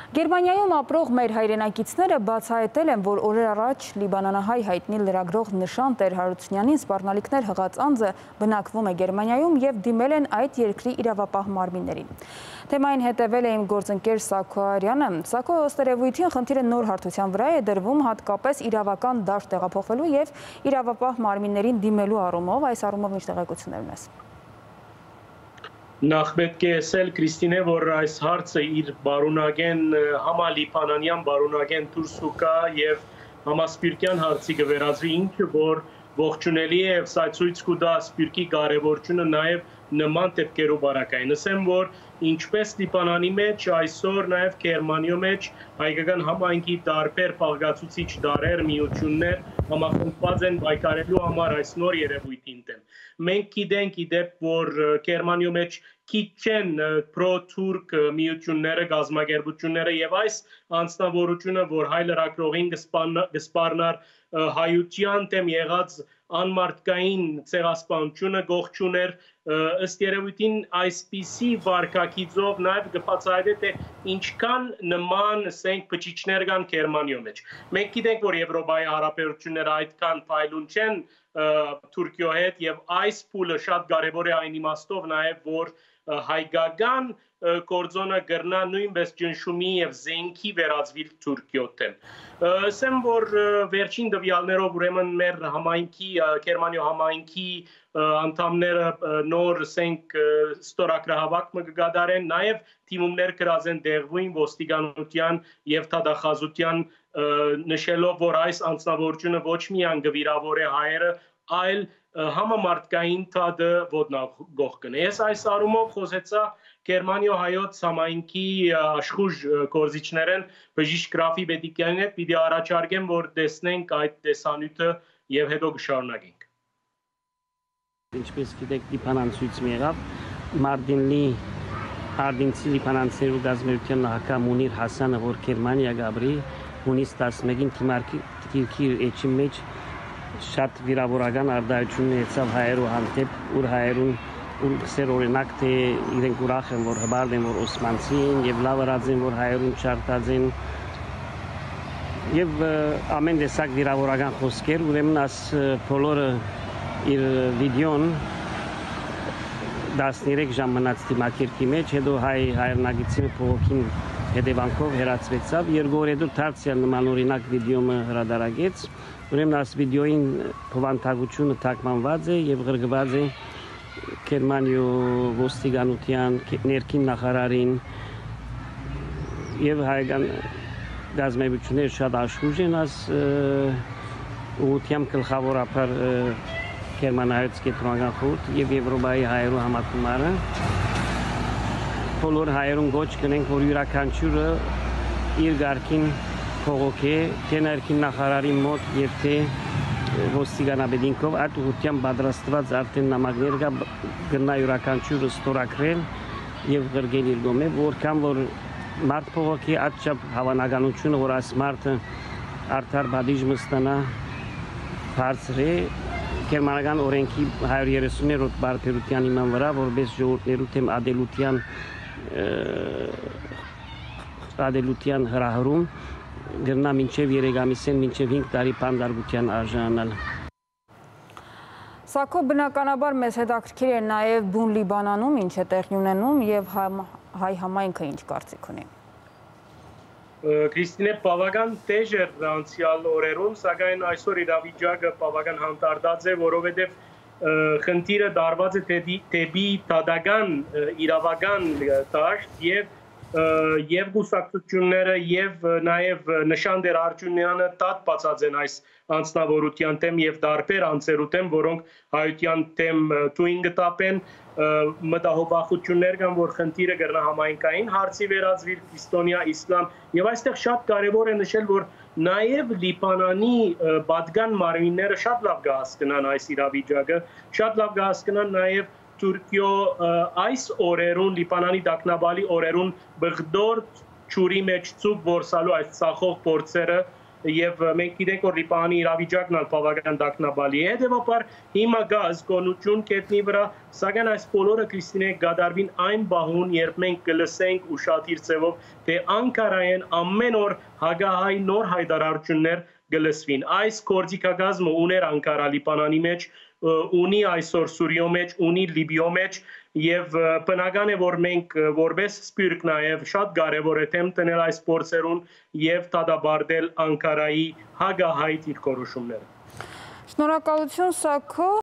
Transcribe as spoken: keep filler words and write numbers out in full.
Գերմանիայում ապրող մեր հայրենակիցները բացահայտել են, որ օրեր առաջ լիբանանահայ հայտնի լրագրող Նշան Տեր-Հարությունյանին սպառնալիքներ հղած անձը բնակվում է Գերմանիայում և դիմել են այդ երկրի իրավապահ մարմիններին։ Թեմային հետևել է իմ գործընկեր Սակո Արյանը։ Սակո, ըստ երևույթին խնդիրը նոր հարթության վրա է դրվում հատկապես իրավական դաշտ տեղափոխվելու և իրավապահ մարմիններին դիմելու առումով։ Այս առումով ինչ տեղեկություններ ունես։ Նախ պետք է ասել Քրիստինե, որ այս հարցը իր բարունագեն համալիբանանյան բարունագեն դուրս կա եւ համասպիրկյան հարցի կվերածվի, ինքը որ ողջունելի է եւ սա ցույց կտա սպիրկի կարեւորությունը նաեւ նման դեպքերով բարակային։ Ասեմ, որ ինչպես Լիբանանի մեջ, այսօր նաև Գերմանիայի մեջ հայկական համայնքի տարբեր բաղկացուցիչ դարեր, միություններ համախմբված են պայքարելու համար այս նոր երևույթին դեմ։ Մենք գիտենք իդեպ, որ Գերմանիայի մեջ քիչ չեն պրո-թուրք միությունները, գազམ་ագերբությունները եւ այս անձնավորությունը, որ հայ լրագրողին կսպառնար հայության դեմ եղած անմարտկային ցեղասպանությունը գողջուներ, ըստ երևույթին այսպիսի վարկագիծով նաև կբացահայտե թե ինչքան նման ասենք բջիջներ կան Գերմանիայի մեջ։ Մենք գիտենք, որ Եվրոպայի հարաբերությունները այդքան փայլուն չեն Թուրքիայի հետ եւ այս փուլը շատ կարեւոր է այն իմաստով նաև, որ հայկական գործոնը գրնա նույնպես ճնշումի եւ զենքի վերածվել Թուրքիոթեն։ Ասեմ, որ վերջին տվյալներով ուրեմն մեր համայնքի Գերմանիայի համայնքի անդամները նոր ասենք ստորագրահավաք կգադարեն, նաև թիմումներ գրած են դեղվին ոստիկանության եւ թադախազության նշելով, որ այս անձնավորությունը ոչ միայն գվիրավոր է հայերը, այլ համամարտկային թադը ոտնագող կնե։ Ես այս առումով խոսեցա Գերմանիայի հայոց համայնքի աշխուժ գործիչներեն բժիշկ Գրաֆի Բետիկյանին հետ պիտի առաջարկեմ, որ տեսնենք այդ տեսանյութը եւ հետո կշարունակենք։ Ինչպես գիտեք, Լիբանան ցույց մի եղավ Մարտինլի Արդինցի Լիբանանցերու գազམ་ության նախագահ Մունիր Հասանը, որ Գերմանիա գաբրի հունիս տասնմեկին թիմարկի էջի մեջ շատ վիրավորական արտահայտություն եցավ հայերու հանդեպ, ուր հայերուն ու սեր օրինակ թե իրենք ուրախ են, որ հբարդ են, որ օսմանցի են եւ լավ արած են, որ հայերուն չարտած են եւ ամեն տեսակ վիրավորական խոսքեր, ուրեմն աս բոլորը իր վիդեոն տասներեք ժամ մնաց դիմակերքի մեջ, հետո հայ հայրենագիտի փողոքին հետևանքով հեռացվեցավ, երկու օր հետո դարձյալ նման օրինակ վիդեոը հրադարագեց, ուրեմն այս վիդեոին փոխանցությունը թարգմանված է եւ գրգված է Գերմանիայի ոստիկանության ներքին նախարարին եւ հայկական գազམ་ությունները շատ աշխուժ են աս ուտիամ գլխավորապես Գերմանիայից կենտրոնական խորհուրդ եւ Եվրոպայի հայերու համակարգը բոլոր հայերուն գոչ կնենք, որ յուրաքանչյուրը իր ղարքին փողոքի թե ներքին նախարարի մոտ եւ թե ոստիկանաբեդինքով այդ ուղղությամբ պատրաստված արդեն նամակներ կա գնա յուրաքանչյուրը ստորագրել եւ գրգել իր գոմե, որքան որ մարդ փողոքի այդչափ հավանականությունը, որ այս մարդը արդար բադիժ մստանա բարձր է Գերմանական օրենքի հարյուր երեսուններորդ բարբերության իման վրա, որպես ժողովուրդներու թեմ ադելության ադելության հրահրում գրնա մինչև երեք ամիսեն, մինչև հինգ տարի բանդարգության արժանանալ։ Սակո բնականաբար մեզ հետաքրքիր է նաև բուն Լիբանանում ինչ է տեղի ունենում եւ հայ համայնքը ինչ կարծիք ունի։ Քրիստինե, բավական տեժ էր անցյալ օրերում, սակայն այսօր իրավիճակը բավական հանդարտած է, որովհետև խնդիրը դարված է դեպի դատական իրավական դաշտ եւ եւ գուսակցությունները եւ նաեւ Նշան Տեր-Հարությունյանը տատ բացած են այս անձնավորության դեմ եւ տարբեր անձերու դեմ, որոնք հայության դեմ թույն կտապեն, մտահոգություններ կան, որ խնդիրը կգրնա համայնքային հարցի վերածվի քրիստոնյա իսլամ եւ այստեղ շատ կարեւոր է նշել, որ նաեւ Լիբանանի պատգան մարմինները շատ լավ կհասկանան այս իրավիճակը, շատ լավ կհասկանան նաեւ Թուրքիո այս օրերուն, Լիբանանի դակնաբալի օրերուն բղդոր ճուրի մեջ ցուկ որսալու այս ցախող փորձերը եւ մենք գիտենք որ Լիբանանի իրավիճակն ալ բավական տագնապալի է, հետեւաբար հիմա գազ կոնություն կետնի վրա, սակայն այս բոլորը Քրիստինե գադարվին այն բահուն, երբ մենք կլսենք ուշադիր ձևով, թե Անկարայեն ամեն օր հագահայ նոր հայտարարություններ գլսվին։ Այս գործիքագազմը ուներ Անկարա Լիբանանի մեջ, ունի այսօր Սուրիո մեջ, ունի Լիբիո մեջ եւ բնական է որ մենք որպես սպիրկ նաեւ շատ կարեւոր է թեմ տնել այս փորձերուն եւ դադարել Անկարայի հագահայ դիրքորոշումները։ Շնորհակալություն Սաքո։